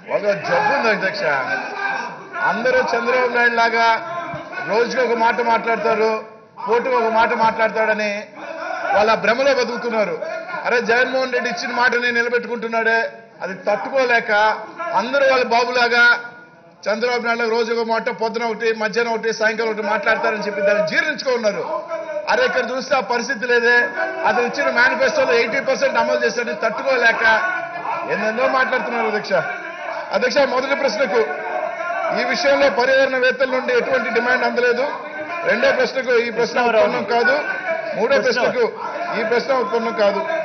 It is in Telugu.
ఒక జబ్బు ఉంది అధ్యక్ష. అందరూ చంద్రబాబు నాయుడు లాగా రోజుకి ఒక మాట మాట్లాడతారు, కోర్టుకు ఒక మాట మాట్లాడతాడని వాళ్ళ భ్రమలో బతుకుతున్నారు. అరే జగన్మోహన్ రెడ్డి ఇచ్చిన మాటని నిలబెట్టుకుంటున్నాడే, అది తట్టుకోలేక అందరూ వాళ్ళ బాబులాగా చంద్రబాబు నాయుడు రోజు ఒక మాట, పొద్దున ఒకటి, మధ్యాహ్నం ఒకటి, సాయంకాలం ఒకటి మాట్లాడతారని చెప్పి దాన్ని జీర్ణించుకున్నారు. అరే ఇక్కడ చూస్తే ఆ పరిస్థితి లేదే, అతను ఇచ్చిన మేనిఫెస్టోలో 80% అమలు చేశాడని తట్టుకోలేక ఎన్నెన్నో మాట్లాడుతున్నారు అధ్యక్ష. అధ్యక్ష, మొదటి ప్రశ్నకు ఈ విషయంలో పర్యావరణవేత్తల నుండి ఎటువంటి డిమాండ్ అందలేదు. రెండో ప్రశ్నకు ఈ ప్రశ్న ఉత్పన్నం కాదు. మూడో ప్రశ్నకు ఈ ప్రశ్న ఉత్పన్నం కాదు.